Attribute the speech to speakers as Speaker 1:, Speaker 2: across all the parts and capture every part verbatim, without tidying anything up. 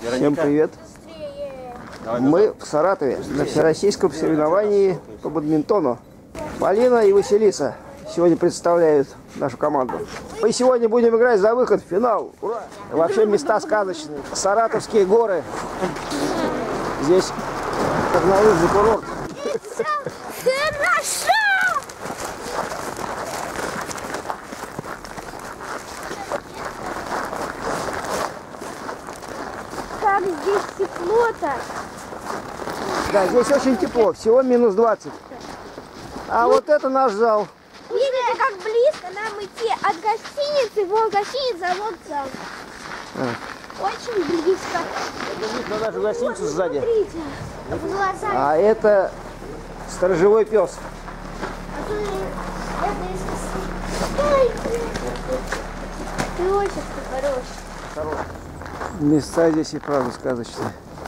Speaker 1: Всем привет! Мы в Саратове на всероссийском соревновании по бадминтону. Полина и Василиса сегодня представляют нашу команду. Мы сегодня будем играть за выход в финал. Ура! Вообще места сказочные. Саратовские горы. Здесь горнолыжный курорт.
Speaker 2: Хорошо! Как здесь тепло-то?
Speaker 1: Да, здесь очень тепло, всего минус двадцать. А вот это наш зал.
Speaker 2: Видите, как близко нам идти от гостиницы, вон гостиница, а вот зал.
Speaker 1: А.
Speaker 2: Очень близко.
Speaker 1: Это видно даже гостиницу сзади.
Speaker 2: Смотрите, в глаза.
Speaker 1: А это сторожевой пес.
Speaker 2: А то это из... Песик ты хороший.
Speaker 1: Места здесь и правда сказочные.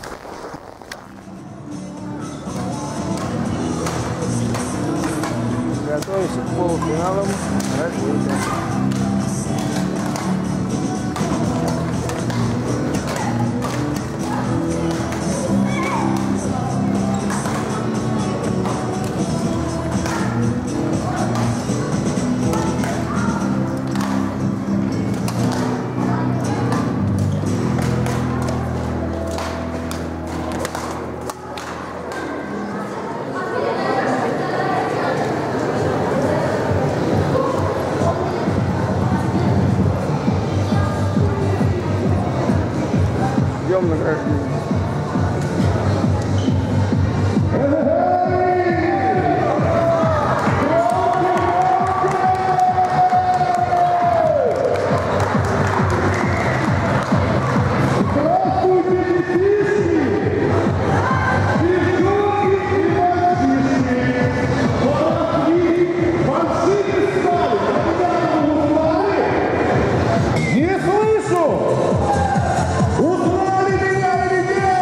Speaker 1: Готовимся к полуфиналам развития. Ждем награждения.
Speaker 3: Не слышу! Узнали меня или нет?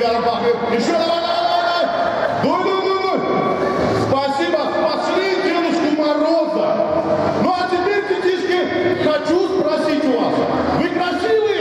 Speaker 3: Арбахи. Еще давай, давай, давай. Дуй, дуй, дуй, дуй. Спасибо, спасли Дедушку Мороза. Ну а теперь, детишки, хочу спросить у вас. Вы красивые?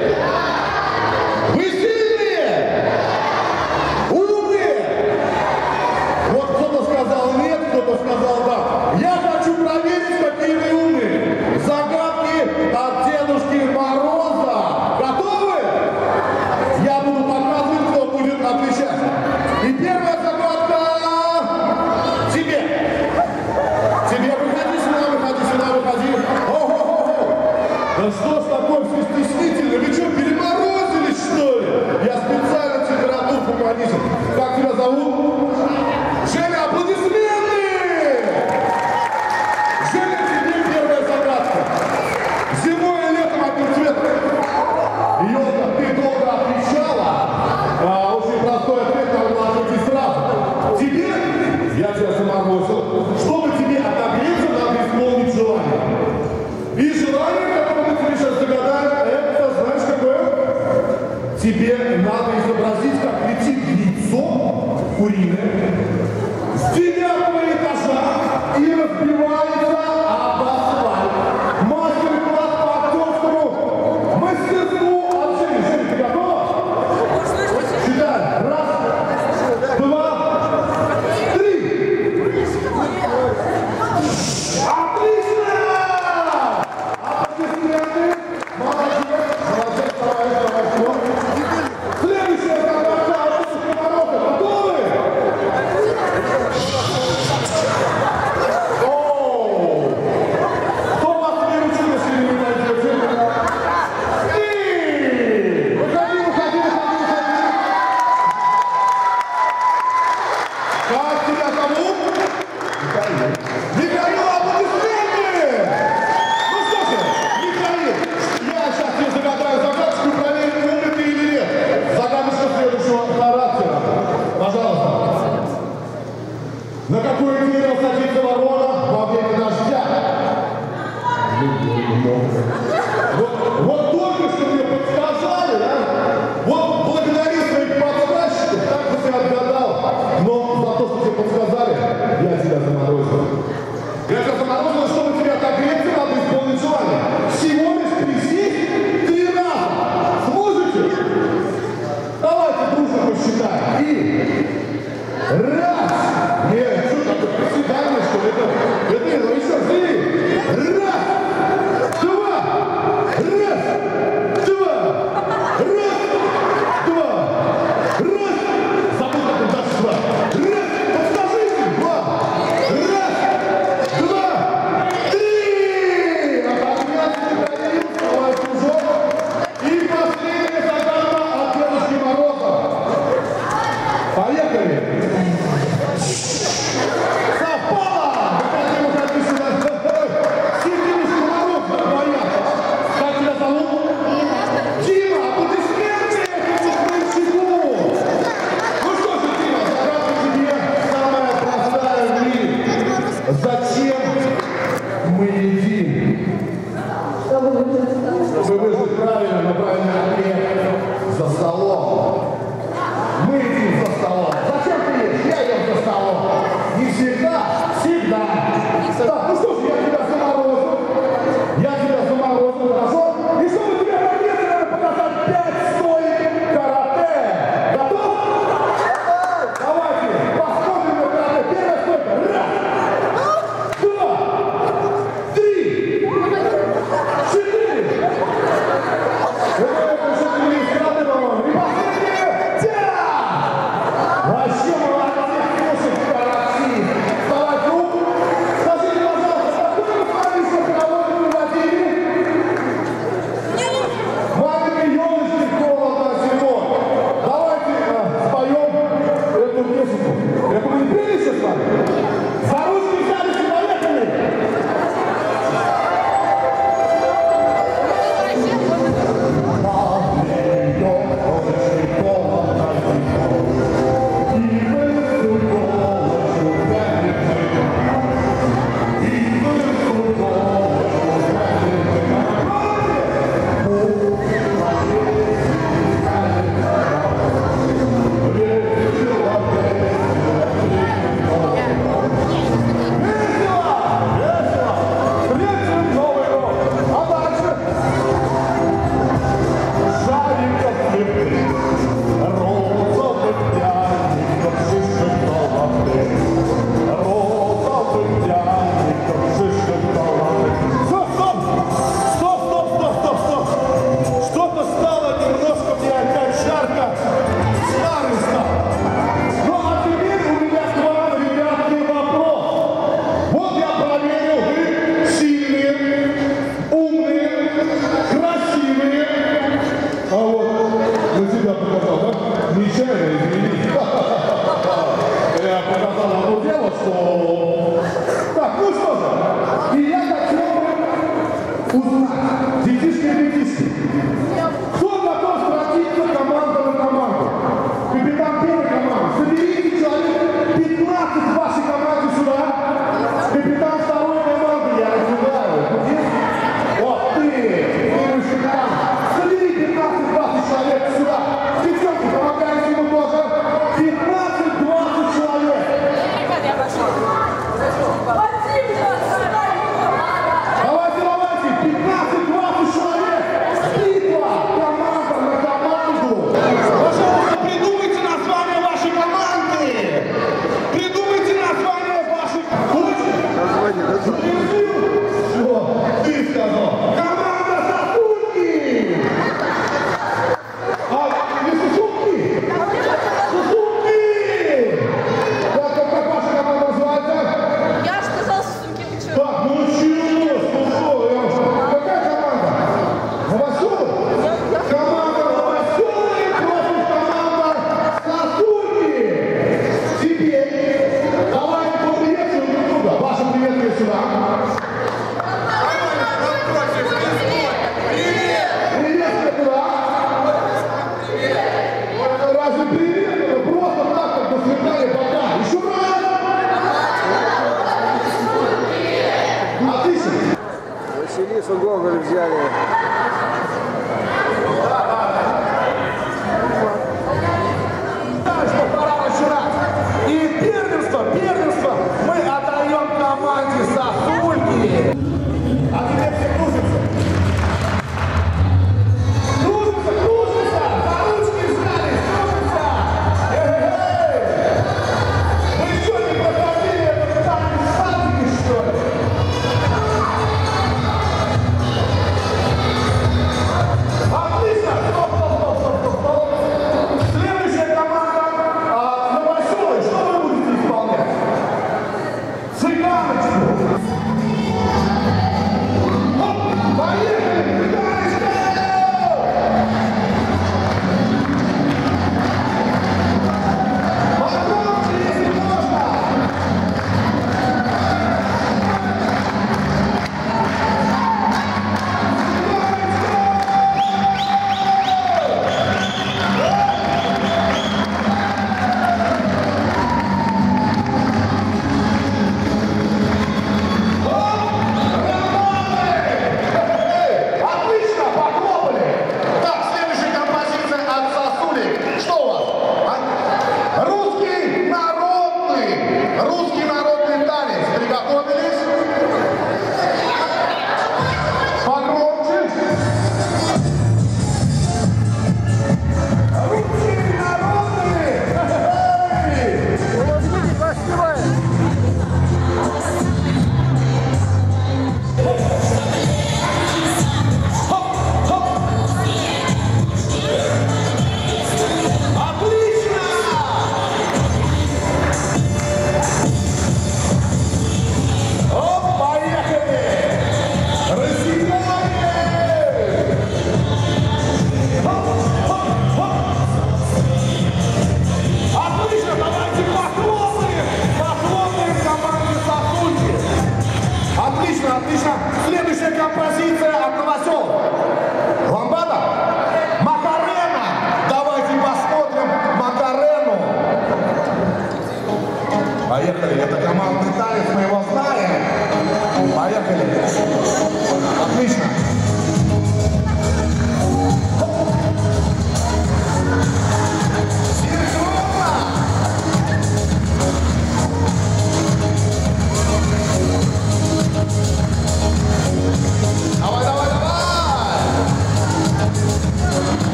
Speaker 3: Вы сильные? Умные? Вот кто-то сказал нет, кто-то сказал да. Я хочу проверить, какие вы умные. Загадки от Дедушки Мороза. Готовы? Я буду показывать, кто будет отвечать. И первая загадка тебе. Тебе выходи сюда, выходи сюда, выходи. Ого-го-го. Да что ж такое все стеснительно? Вы что, переморозились, что ли? Я специально температуру понизил. Как тебя зовут? Женя, аплодисменты! Женя, тебе первая загадка. Зимой и летом один цвет. Елка, ты долго отвечала. А, очень простой ответ, надо было ответить сразу. Тебе, я тебя заморозил, чтобы тебе отогреться, надо исполнить желание. И желание, которое мы тебе сейчас загадаем, это, знаешь, какое? Тебе надо изобразить, как летит яйцо куриное с девятого этажа и разбивается об асфальт. Мастер-класс по актерскому мастерству от Жени. Жень, ты готова? Считай. Раз, два, три. Отлично! Аплодисменты. Молодец, молодец, давай, давай, давай. Следующая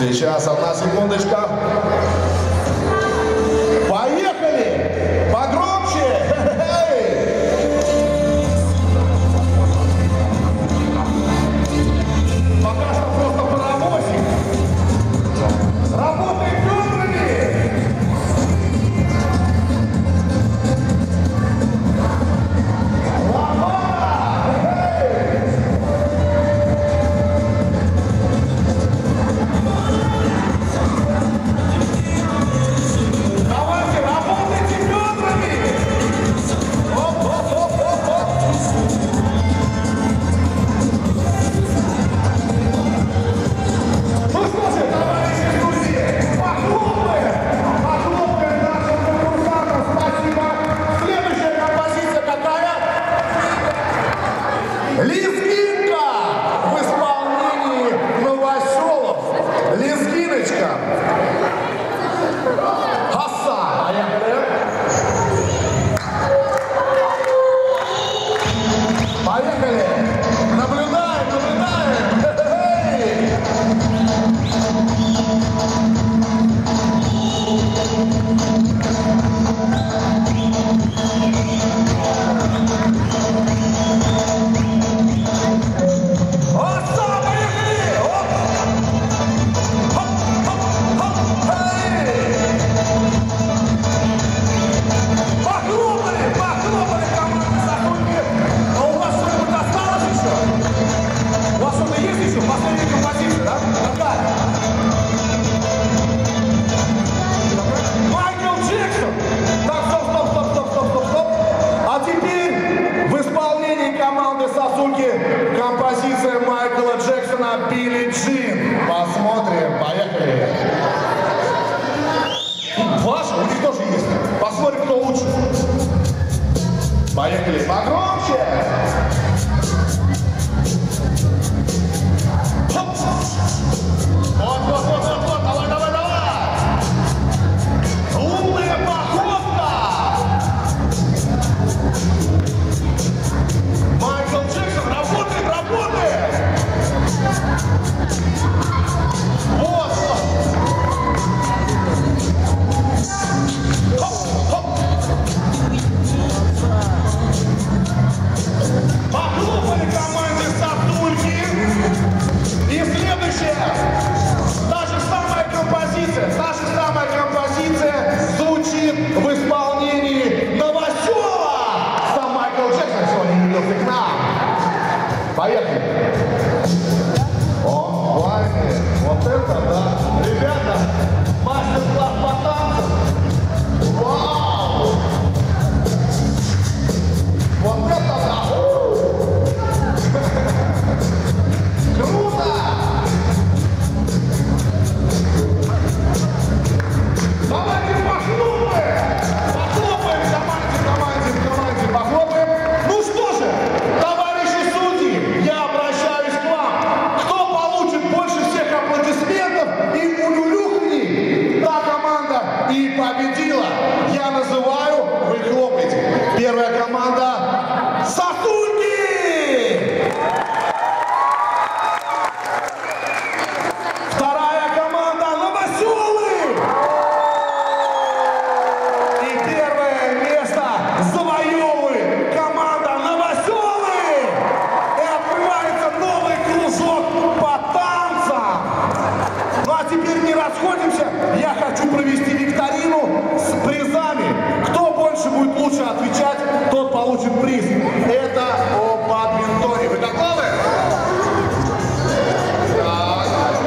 Speaker 3: Сейчас, одна секундочка. Поехали! Погромче! Пока что просто паровозик. Работай бедрами! Давайте, работайте бедрами! Оп-оп-оп-оп-оп! Ну что же, товарищи друзья, похлопаем! Похлопаем нашим конкурсантам, спасибо! Следующая композиция какая? Лезгинка в исполнении Новоселов. Лезгиночка. Хасан, поехали. Поехали. Наблюдаем, наблюдаем. Хе-хе-хей. Хасан, поехали. Оп. Хоп, хоп, хоп, хей. Похлопали, похлопали, команда Сахунки. А у вас что-нибудь осталось еще? У вас что-то есть еще? Последняя композиция, да? Какая? Майкл Джексон! Так, стоп, стоп, стоп, стоп, стоп, стоп, стоп. А теперь в исполнении команды Сосульки композиция Майкла Джексона «Билли Джин». Посмотрим, поехали. Ваша, у них тоже есть. Посмотрим, кто лучше. Поехали, погромче. Хоп. Вот, вот, вот, вот, вот, давай, давай, давай. Умная походка. Майкл Джексон, работает, работает. Вот, вот. Хоп, хоп. Похлопали команде Сатульки. И следующая, та же самая композиция, та же самая композиция звучит в исполнении Новоселова. Сам Майкл Джексон сегодня явился к нам. Поехали. О, Ваня, вот это да. Ребята, мастер-класс по танцам. Вау! Вот это да! Круто! Давайте похлопаем! Похлопаем команде, команде, команде, похлопаем! Ну что же, товарищи судьи, я обращаюсь к вам. Кто получит больше всех аплодисментов и улюлюханий, та команда и победила. Я называю, вы хлопаете. Первая команда Сосульки! Вторая команда Новоселы! И первое место завоевывает команда Новоселы! И открывается новый кружок по танцам! Ну а теперь не расходимся, я хочу провести викторину с призами. Кто больше будет лучше отвечать, тот получит приз. Это о бадминтоне. Вы готовы? Так.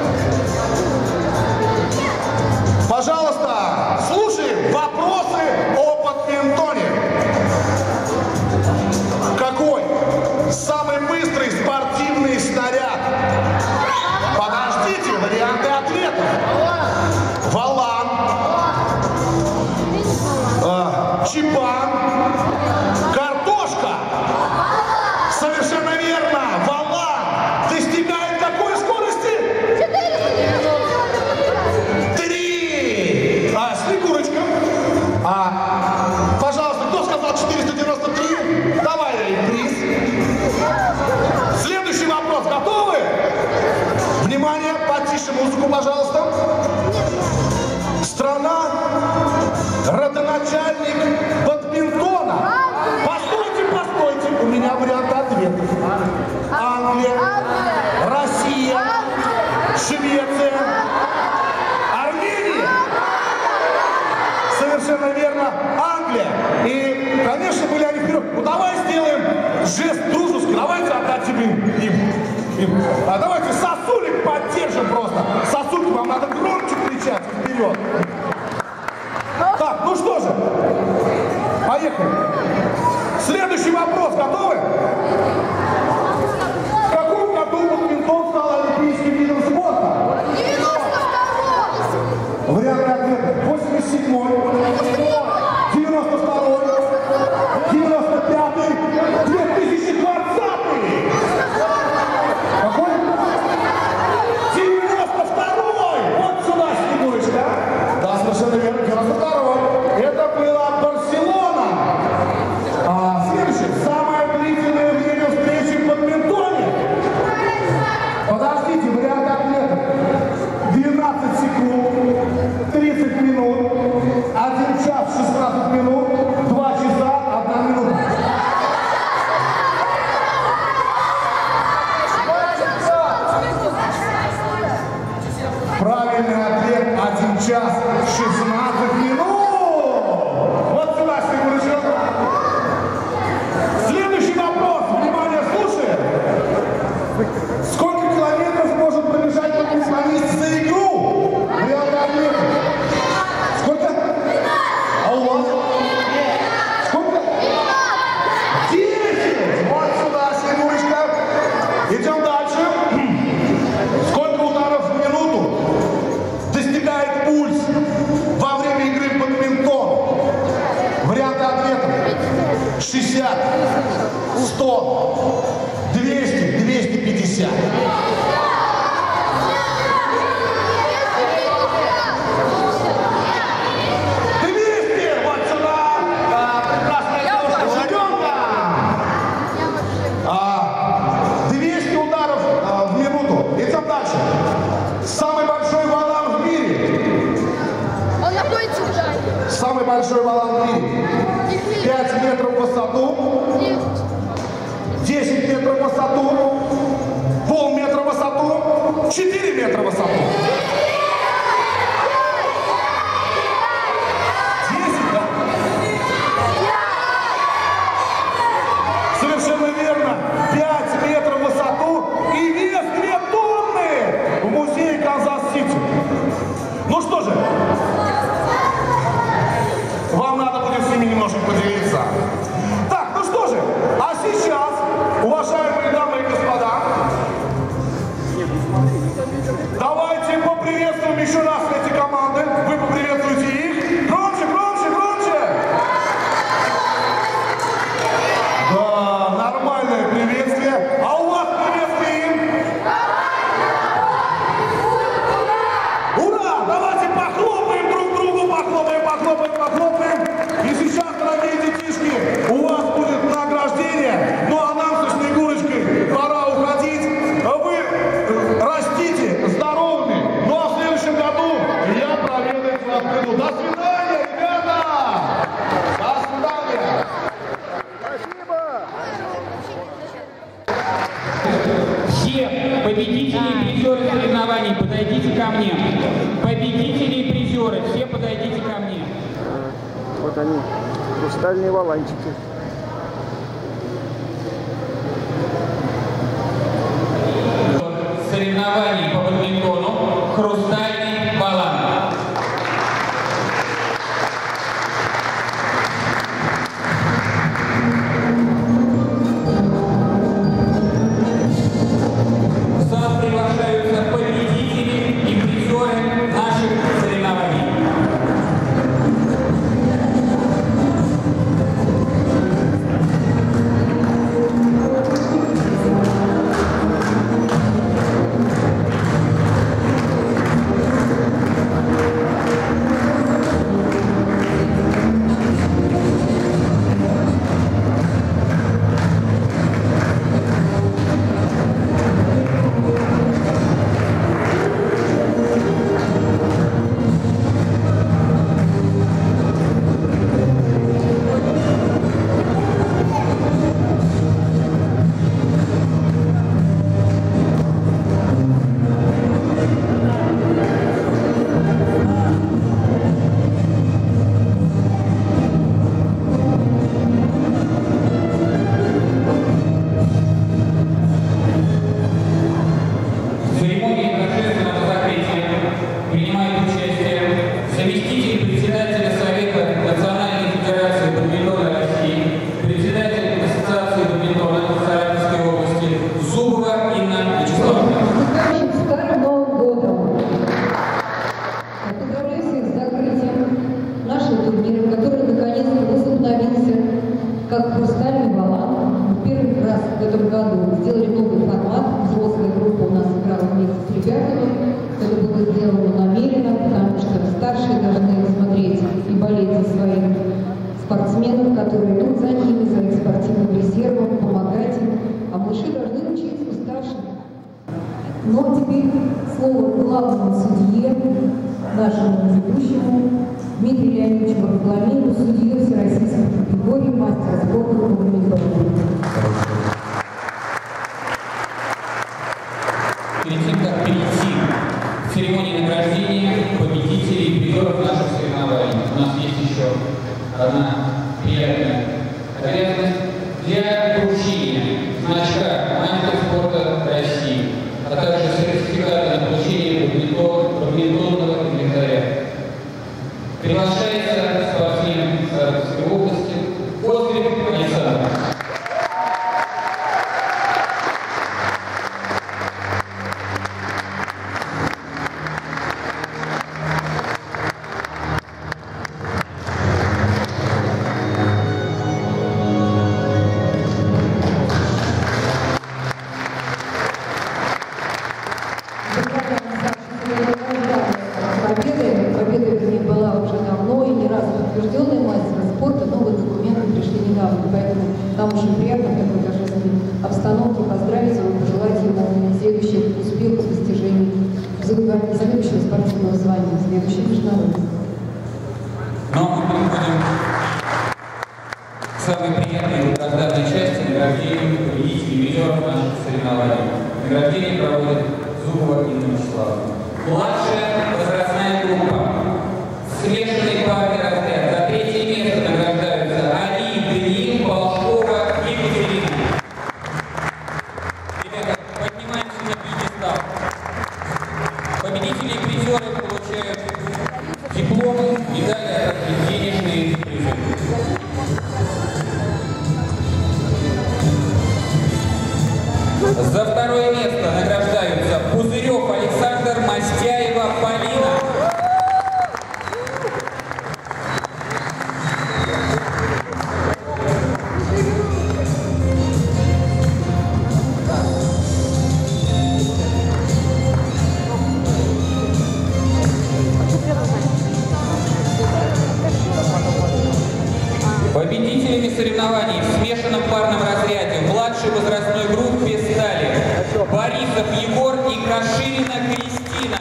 Speaker 3: Пожалуйста, слушаем вопросы о бадминтоне. Какой самый быстрый спортивный снаряд? Подождите, варианты ответов. Валан, э, чипан, картошка. Совершенно верно. Валан достигает какой скорости? Три. А, Снегурочка. А, пожалуйста, кто сказал четыреста девяносто три? Давай приз. Следующий вопрос. Готовы? А давайте сосулик поддержим просто. Сосульки, вам надо громче кричать вперед. Так, ну что же, поехали. Следующий вопрос. Готовы? В каком году бадминтон стал олимпийским видом спорта?
Speaker 2: девяносто второй.
Speaker 3: Варианты ответа. восемьдесят седьмой, девяносто второй, девяносто пятый, две тысячи двадцатый. Какой? девяносто второй. Вот сюда, Снегурочка. Да, совершенно верно. девяносто второй. Это была Барселона. А, следующее. Самое длительное время встречи в бадминтоне. Подождите, вариант ответа. двенадцать секунд, тридцать минут, один час шестнадцать минут, два часа, одна минута. Правильный ответ один час шестнадцать минут. Вот сюда, Снегурочка. Следующий вопрос. Внимание, слушаем. Сколько километров может пробежать баскетболист за игру? Варианты ответа. Сколько? А у вас? Сколько? десять! Вот сюда, Снегурочка. Идем дальше. Сколько ударов в минуту достигает пульс во время игры в бадминтон? Варианты ответа. шестьдесят, сто, двести, двести пятьдесят. двести! Вот сюда! А, прекрасная девушка, Жигенка! А, двести ударов а, в минуту. Идем дальше. Самый большой валан в мире.
Speaker 2: Он находится в Италии.
Speaker 3: Самый большой валан в мире. пять метров в высоту. десять метров в высоту. Полметра в высоту. четыре метра в высоту. десять, да? Совершенно верно. пять метров в высоту и вес две тонны в музее Канзас-Сити. Ну что же, вам надо будет с ними немножко поделиться. Так, ну что же, а сейчас, уважаемые дамы и господа, давайте поприветствуем еще раз эти команды. Вы поприветствуете их. Громче, громче, громче. Да, нормальное приветствие. А у вас приветствие им? Ура! Давайте похлопаем друг другу, похлопаем, похлопаем, похлопаем. И сейчас, дорогие детишки, у вас будет награждение. Ну а нам со Снегурочкой пора уходить. Вы растите здоровыми. Ну а в следующем году я проведу вас приду. До свидания, ребята! До свидания!
Speaker 1: Спасибо!
Speaker 4: Все победители и призеры соревнований, подойдите ко мне. Победители и призеры, все подойдите ко мне.
Speaker 1: Вот они, хрустальные валанчики.
Speaker 4: Соревнований по бадминтону хрустальный валан. В зал приглашаются победители и призеры наших соревнований.
Speaker 5: Старшие должны смотреть и болеть за своих спортсменов, которые идут за ними, за их спортивным резервом, помогать им. А младшие должны учиться у старших. Но теперь слово главному судье, нашему ведущему, Дмитрию Леонидовичу Варфоломееву, судье всероссийской категории, мастера спорта по бадминтону.
Speaker 4: Перед тем, как перейти к церемонии награждения победителей и призеров наших соревнований, у нас есть еще одна приятная обязанность для вручения значка «Мастер спорта России», а также сертификата на получение бадминтонного инвентаря. Приглашается спортсмен Саратовской области Козырев Александр.
Speaker 5: Нам очень приятно в такой торжественной обстановке поздравить его, пожелать ему следующих успехов, достижений, следующего спортивного звания, следующего международного.
Speaker 4: Но мы переходим к самой приятной и благодарной части награждения победителей и призеров наших соревнований. Награждение проводит Зубова Инна Вячеславовна. Младшая возрастная группа. Смешанный парный разряд. За третье место награждаются Али, Даниил, Полшкова, Екатерина. Ребята, поднимаемся на пьедестал. Победители и призеры получают дипломы, медали, а также денежные призы. За второе место награждаются Пузырев Александр, Мастяева Полина. Победителями соревнований в смешанном парном разряде в младшей возрастной группе стали Борисов Егор и Каширина Кристина.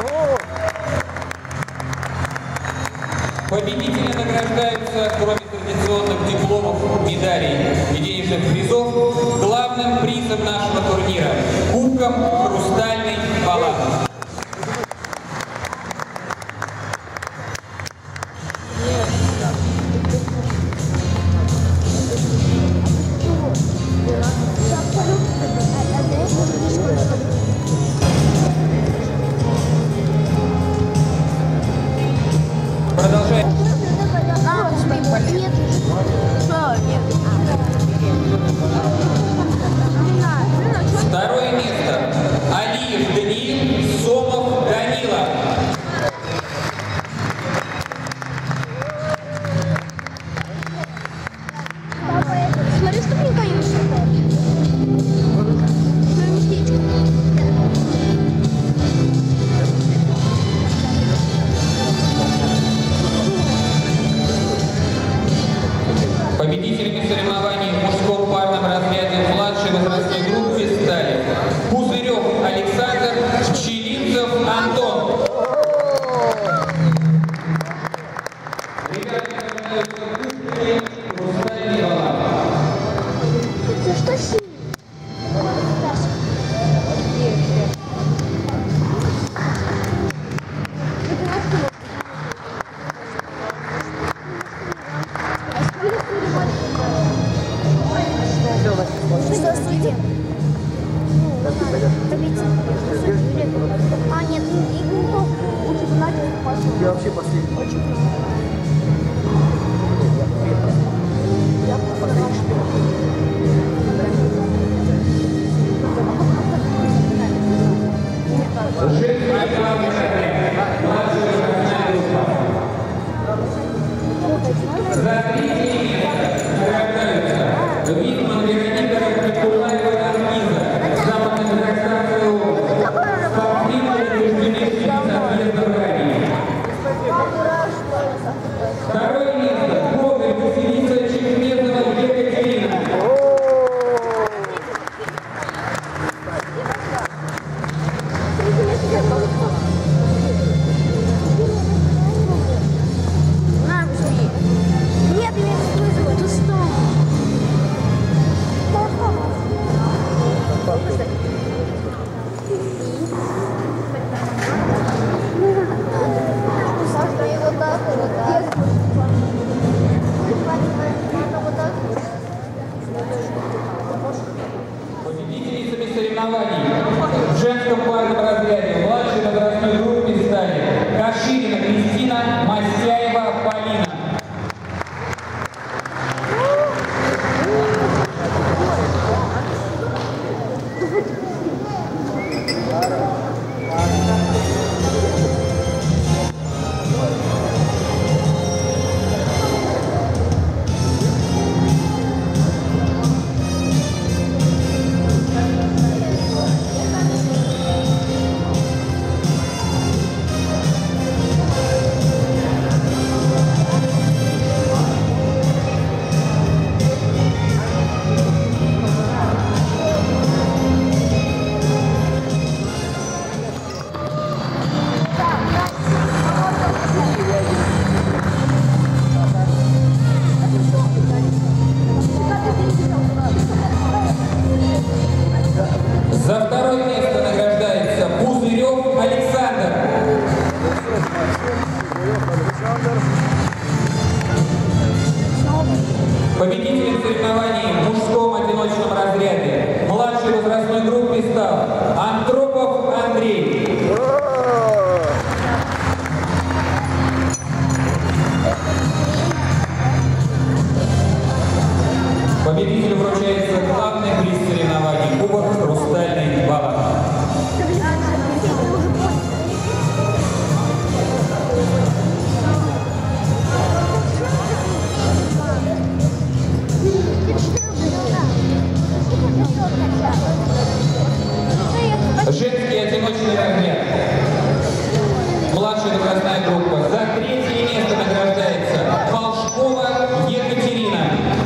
Speaker 4: Победители награждаются, кроме традиционных дипломов, медалей и денежных призов, главным призом нашего турнира – кубком «Хрустальный балан». Продолжаем. Второе место. Женский одиночный разряд. Младшая возрастная группа. За третье место награждается Волшкова Екатерина.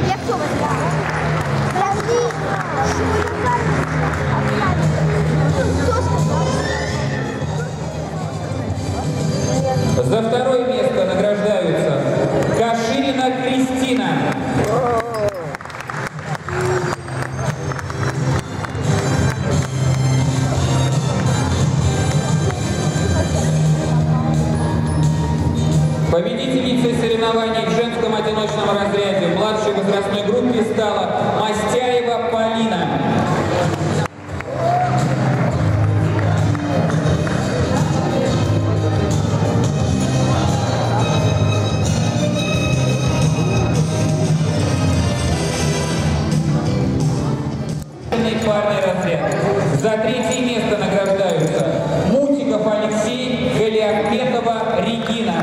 Speaker 4: За второе место награждаются Каширина Кристина. Победительницей соревнований в женском одиночном разряде в младшей возрастной группе стала Мастяева Полина. Парный разряд. За третье место награждаются Мутиков Алексей, Галиахметова Регина.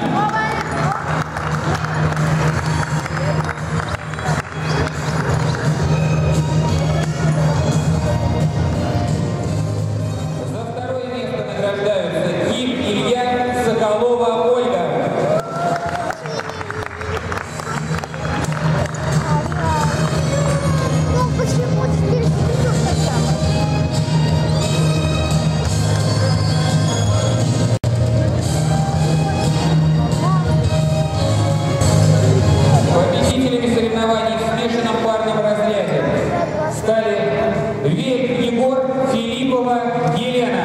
Speaker 4: За второе место награждаются Ким Илья, Соколова Ольга. Победителями соревнований в смешанном парном разряде стали Верь Егор, Филиппова Елена.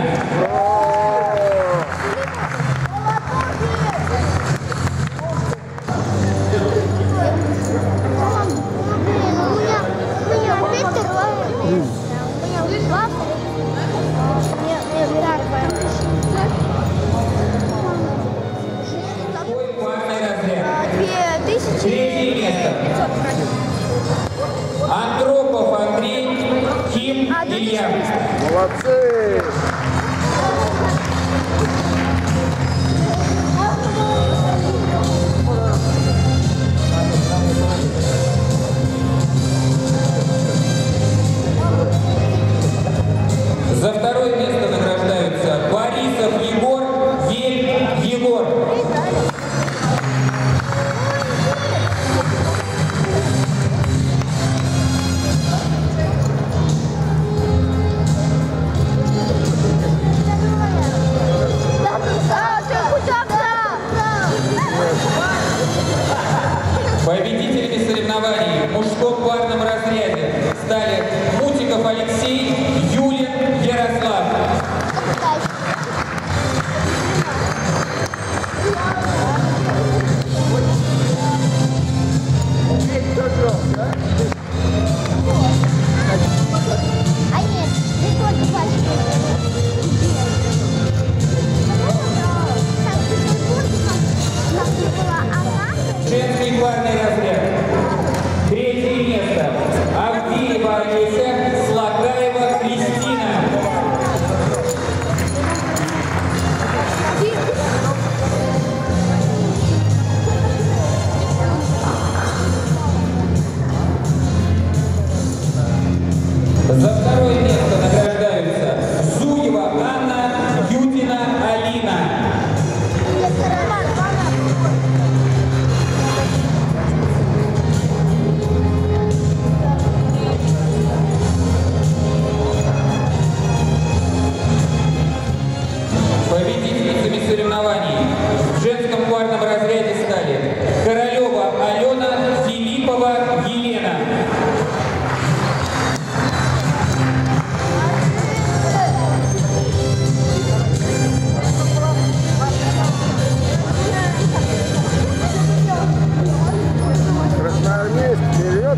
Speaker 4: Третье место. Андропов Андрей, Ким Илья.
Speaker 1: Молодцы!
Speaker 4: За второе место награждаются Борисов Егор, Вель Егор. Победителями соревнований в мужском парном разряде стали Мутиков Алексей, Юлин Ярослав. Женский парный разряд. Третье место. Авдеева Олеся, Слагаева Кристина. За второе место награждаются Зуева Анна, Ютина Алина. Победительницами соревнований в женском парном разряде стали Королева Алена, Филиппова Елена.
Speaker 1: Красноармейск вперед!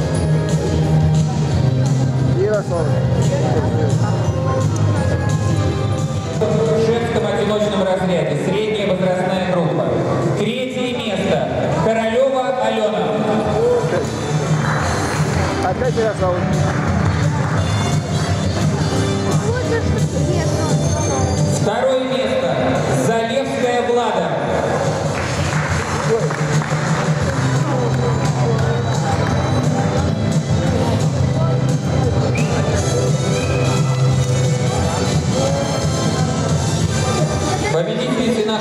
Speaker 1: Ярослав.
Speaker 4: В женском одиночном разряде средняя возрастная группа. Третье место. Королева Алена.
Speaker 1: Опять Ярослав.
Speaker 4: Второе место. Залевская Влада.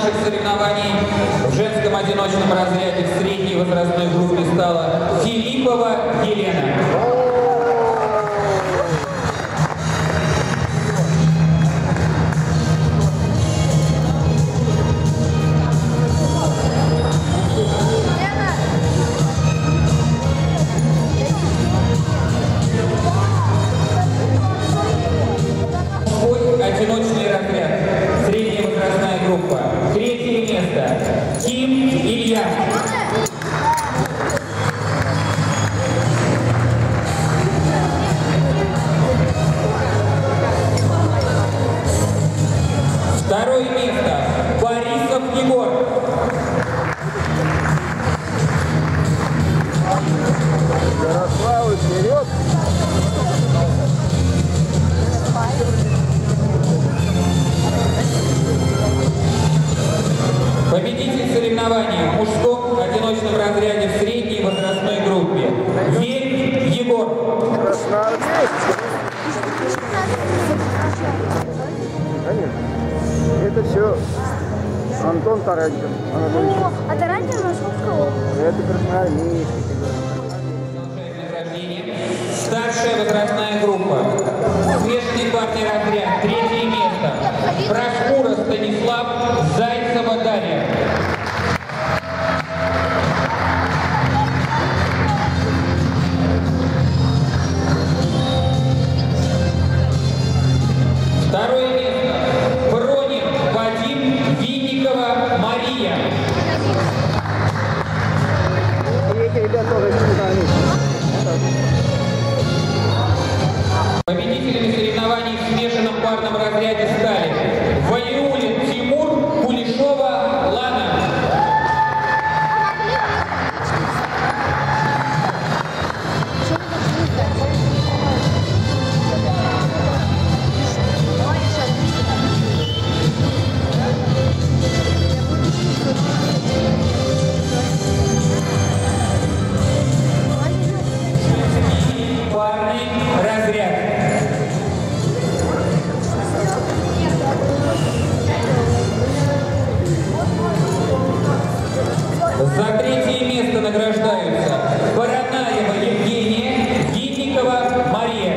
Speaker 4: наших соревнований в женском одиночном разряде в средней возрастной группе стала Филиппова Елена. Одиночный разряд, средняя возрастная группа. Третье место. Ким Илья. Второе место. Борисов Егор.
Speaker 1: Ярославы, вперед!
Speaker 4: Победитель соревнований в мужском одиночном разряде в средней возрастной группе. Верь Егор.
Speaker 1: Красноармейцы. Конечно. Это все Антон Тарантин.
Speaker 2: А Тарантин Московская область.
Speaker 1: Это красноармейский.
Speaker 4: Старшая возрастная группа. Смешанный парный разряд. Третье место. Проскура Станислав, Зайцева Дарья. Второе место. Пронин Вадим, Винникова Мария.
Speaker 1: И эти ребята тоже красноармейцы.
Speaker 4: Победителями соревнований в смешанном парном разряде стали Валиулин Тимур, Кулешова Лана. Парный разряд. За третье место награждаются Баранаева Евгения, Винникова Мария.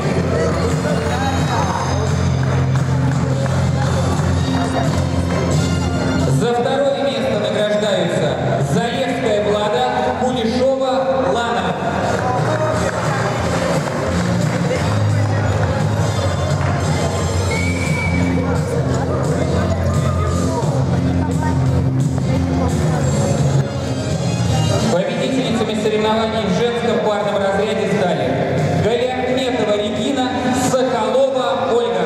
Speaker 4: За второе место награждаются Залевская Влада, Кулешова Лана. Победительницами соревнований в женском парном разряде стали Галиахметова Регина, Соколова Ольга.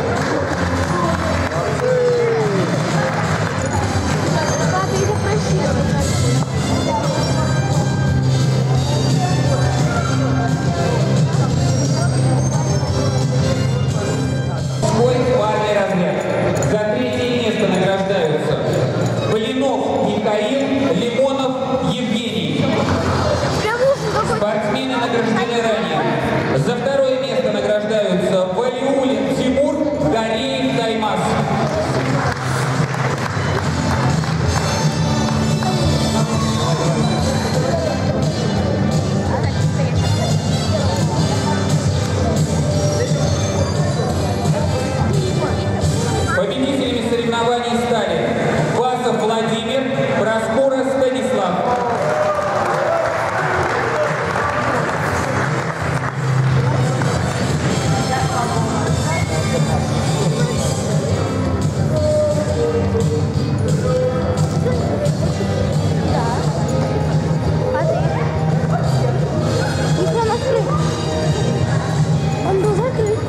Speaker 2: Папа, я попросила.
Speaker 4: Свой парный разряд. За третье место награждаются Блинов Михаил, Лимонов Евгений. Спортсмены награждены ранее. За второе место награждаются Валиулин Тимур, Гореев Таймас. Победителями соревнований стали Вазов Владимир, Проскура Станислав.
Speaker 2: Экран открыт. Он был закрыт.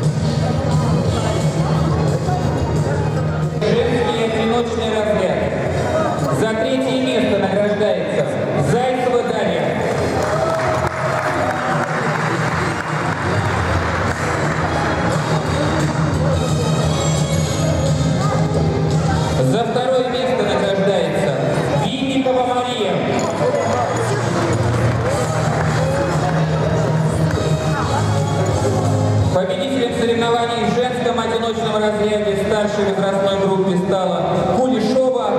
Speaker 4: Женский одиночный разряд. За третье место награждается Зайцева Дарья. За второе место награждается Винникова Мария. Победителем соревнований в женском одиночном разряде старшей возрастной группе стала Кулешова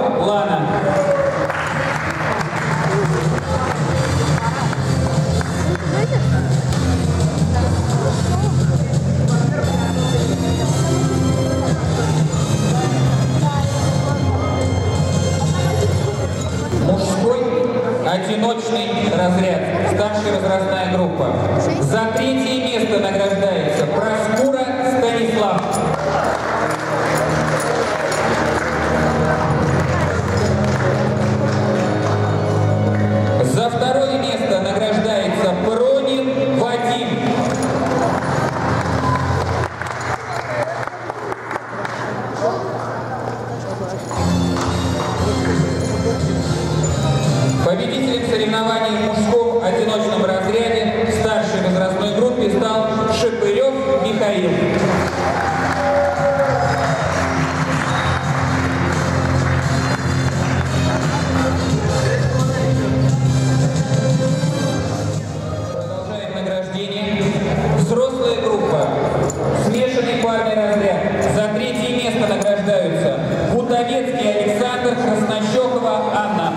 Speaker 4: разряд, старшая возрастная группа. За третье место награждается Проскура Станислав. За второе место награждается Пронин Вадим. Победителем соревнований в мужском одиночном разряде в старшей возрастной группе стал Шепырев Михаил. Продолжаем награждение. Взрослая группа. Смешанный парный разряд. За третье место награждаются Бутовецкий Александр, Краснощекова Анна.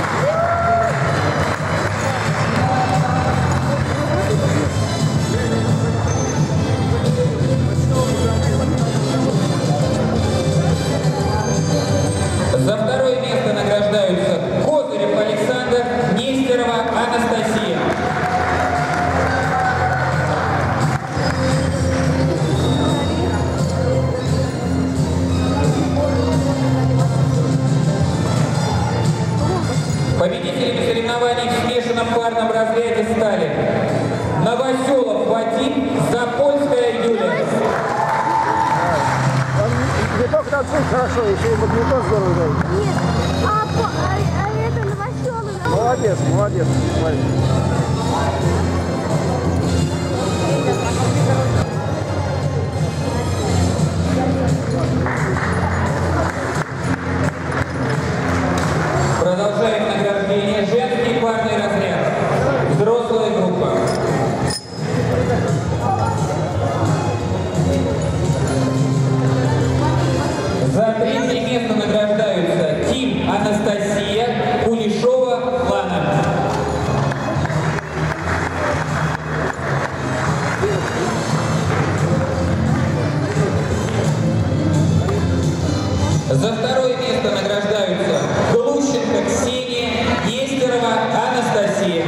Speaker 4: За второе место награждаются Козырев Александр, Нестерова Анастасия. Победителями соревнований в смешанном парном разряде стали Новоселов Вадим, Запольская Юлия.
Speaker 1: Не только танцует хорошо, еще и бадминтон здорово играет.
Speaker 2: Нет, а, по- а, а это Новоселы.
Speaker 1: Молодец, молодец. молодец.
Speaker 4: Продолжаем награждение. Женский парный разряд. Взрослая группа. За третье место награждаются Тим Анастасия, Кулешова Лана. За второе место награждаются Глущенко Ксения, Нестерова Анастасия.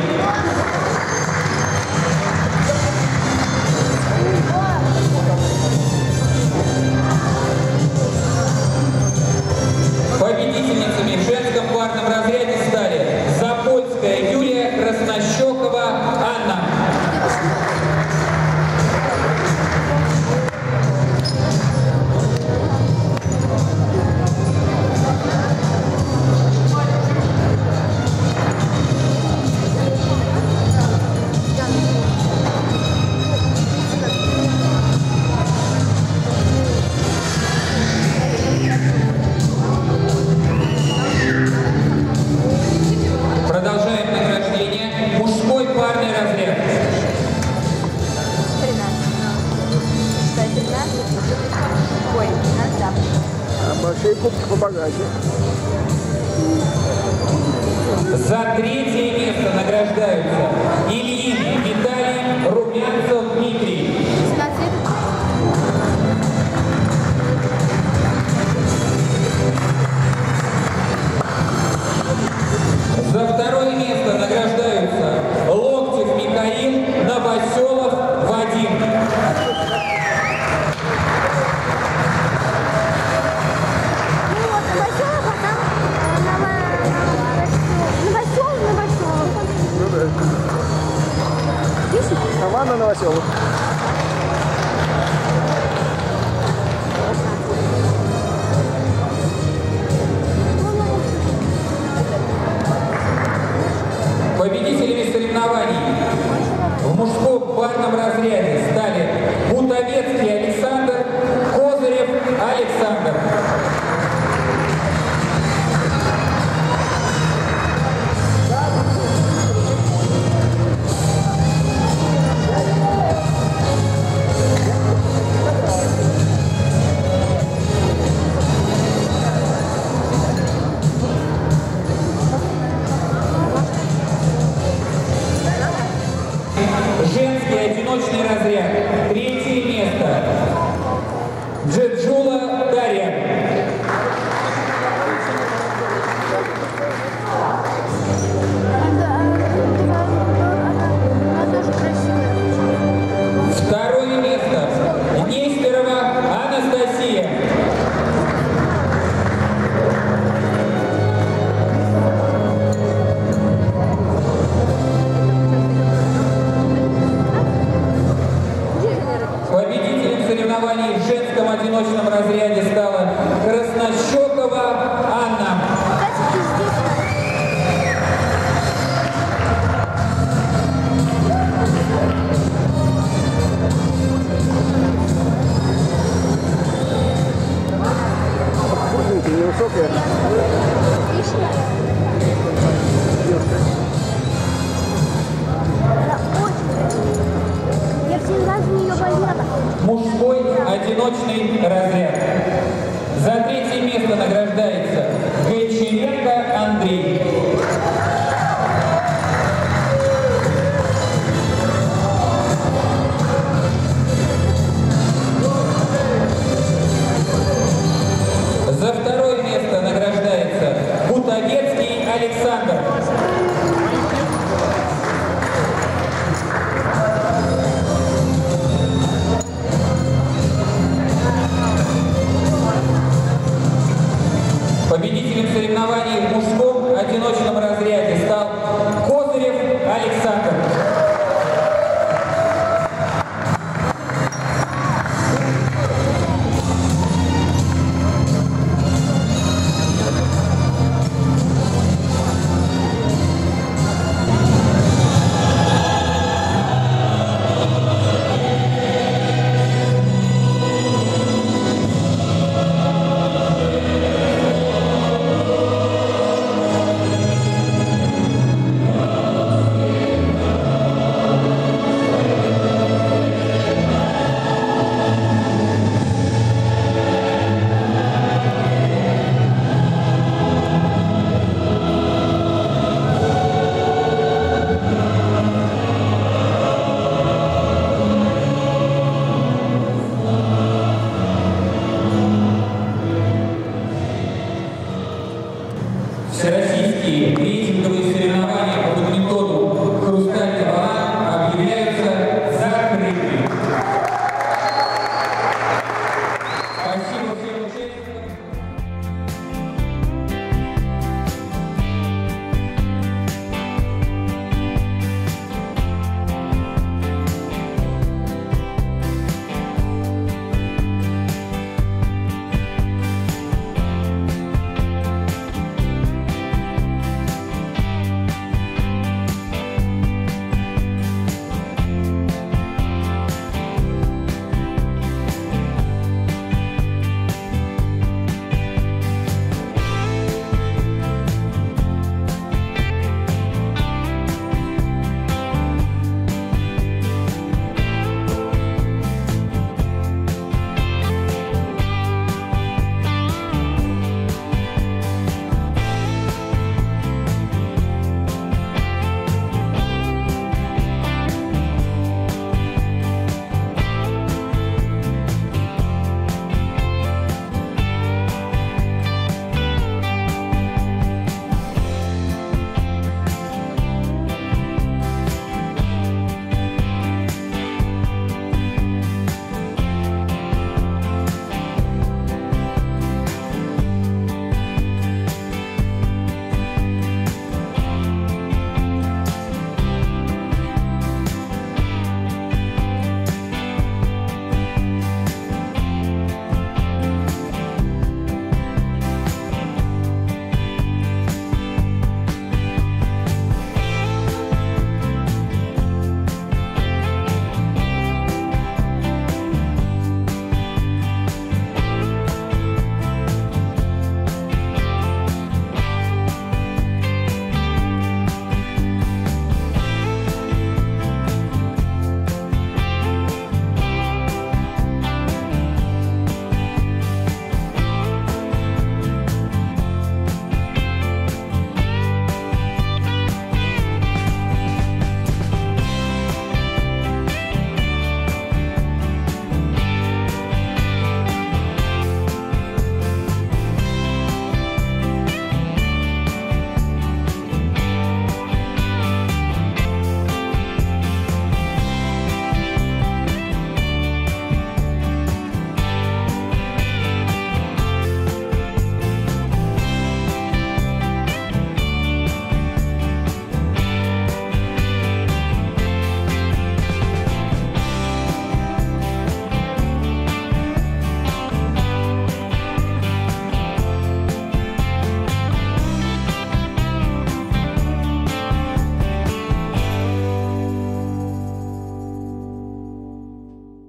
Speaker 4: Победительницами в женском парном разряде стали Запольская Юлия, Краснощекова Анна. Продолжаем награждение. Мужской парный разряд.
Speaker 2: Ой, назад.
Speaker 1: А большие кубки побогаче.
Speaker 4: За третье место награждаются Ильин Виталий, Румянцев Дмитрий. За второе место награждаются Локтев Михаил, Новоселов Вадим.
Speaker 2: Ну вот, Новоселов, а там Новоселов, Новоселов.
Speaker 1: Ну да.
Speaker 2: Видишь?
Speaker 1: Команда Новоселов.
Speaker 4: Победителями соревнований в мужском парном разряде стали Бутовецкий Александр, Козырев Александр. Краснощекова Анна.
Speaker 1: Худенькая, невысокая.
Speaker 2: Отлично.
Speaker 1: Девушка.
Speaker 2: Да, очень. Я всегда за нее болела.
Speaker 4: Мужской одиночный разряд. За третье место награждается Гончаренко Андрей. За второе место награждается Кутовецкий Александр. Победителем соревнований в мужском одиночном разряде стал Козырев Александр. Всероссийские